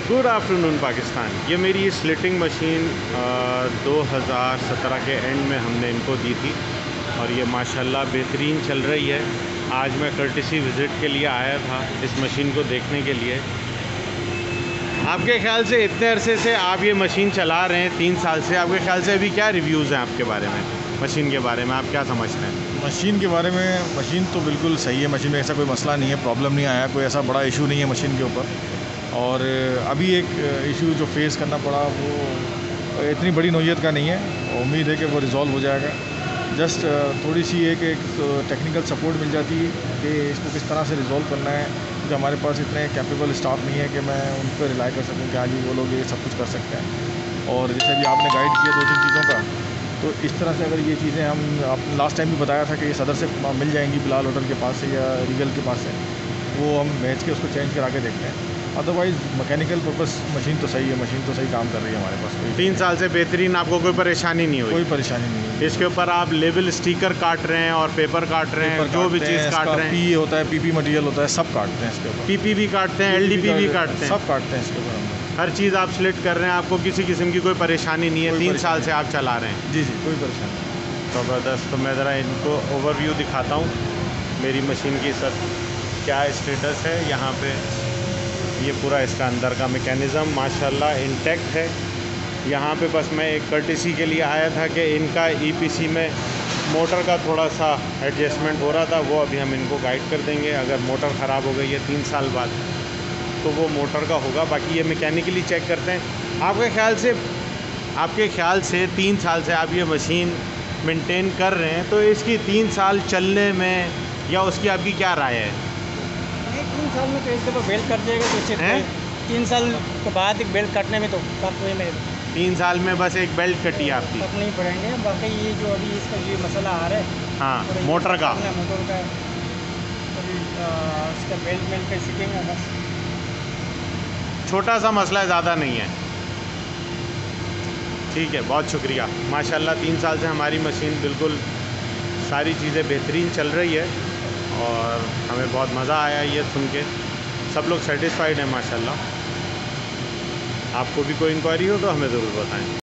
Good afternoon Pakistan. ये मेरी slitting machine 2017 के एंड में हमने इनको दी थी और ये माशाल्लाह बेहतरीन चल रही है। आज मैं कर्टिसी विज़िट के लिए आया था इस मशीन को देखने के लिए। आपके ख्याल से इतने अरसे से आप ये मशीन चला रहे हैं, 3 साल से, आपके ख्याल से अभी क्या रिव्यूज़ हैं आपके बारे में, मशीन के बारे में आप क्या समझते हैं? मशीन के बारे में, मशीन तो बिल्कुल सही है। मशीन में ऐसा कोई मसला नहीं है, प्रॉब्लम नहीं आया, कोई ऐसा बड़ा इशू नहीं है मशीन के ऊपर। और अभी एक इशू जो फेस करना पड़ा वो इतनी बड़ी नौयत का नहीं है। उम्मीद है कि वो रिज़ॉल्व हो जाएगा। जस्ट थोड़ी सी एक टेक्निकल सपोर्ट मिल जाती है कि इसको किस तरह से रिज़ॉल्व करना है, क्योंकि हमारे पास इतने कैपेबल स्टाफ नहीं है कि मैं उन पर रिलाई कर सकूं कि हाँ जी वो लोग ये सब कुछ कर सकते हैं। और जैसे अभी आपने गाइड किया 2-3 चीज़ों का, तो इस तरह से अगर ये चीज़ें आपने लास्ट टाइम भी बताया था कि ये सदर से मिल जाएंगी, बिलाल होटल के पास से या रीगल के पास से, वो हम भेज के उसको चेंज करा के देखते हैं। अदरवाइज़ मैकेनिकल पर्पस मशीन तो सही है, मशीन तो सही काम कर रही है हमारे पास। 3 साल से बेहतरीन, आपको कोई परेशानी नहीं हुई? कोई परेशानी नहीं है। इसके ऊपर आप लेबल स्टिकर काट रहे हैं और पेपर काट रहे हैं, जो भी चीज़ काट रहे हैं, पी होता है, पीपी मटेरियल होता है, सब काटते हैं इसके ऊपर। पीपी भी काटते हैं, एलडीपी भी काटते हैं, सब काटते हैं इसके ऊपर हम। हर चीज़ आप सिलेक्ट कर रहे हैं, आपको किसी किस्म की कोई परेशानी नहीं है। 3 साल से आप चला रहे हैं? जी जी, कोई परेशानी नहीं। ज़बरदस्त। तो मैं ज़रा इनको ओवरव्यू दिखाता हूँ मेरी मशीन की, सर क्या स्टेटस है यहाँ पे। ये पूरा इसका अंदर का मैकेनिज़्म माशाल्लाह इंटैक्ट है। यहाँ पे बस मैं एक कर्टिसी के लिए आया था कि इनका ईपीसी में मोटर का थोड़ा सा एडजस्टमेंट हो रहा था, वो अभी हम इनको गाइड कर देंगे। अगर मोटर ख़राब हो गई है 3 साल बाद तो वो मोटर का होगा, बाकी ये मैकेनिकली चेक करते हैं। आपके ख्याल से 3 साल से आप ये मशीन मेंटेन कर रहे हैं, तो इसकी 3 साल चलने में या उसकी आपकी क्या राय है? 3 साल में तो एक दफ़ा बेल्ट कट जाएगा तो सिर्फ 3 साल के बाद एक बेल्ट कटने में तो फर्क नहीं मिलेगा। 3 साल में बस एक बेल्ट कटी आपकी? फर्क नहीं पड़ेंगे। बाकी ये जो अभी इसका ये मसला आ रहा है, हाँ, मोटर का इसका बेल्ट का सीखेंगे बस। छोटा सा मसला है, ज़्यादा नहीं है। ठीक है, बहुत शुक्रिया। माशाल्लाह 3 साल से हमारी मशीन बिल्कुल सारी चीज़ें बेहतरीन चल रही है और हमें बहुत मज़ा आया ये सुन के। सब लोग सेटिस्फाइड हैं माशाल्लाह। आपको भी कोई इंक्वायरी हो तो हमें ज़रूर बताएं।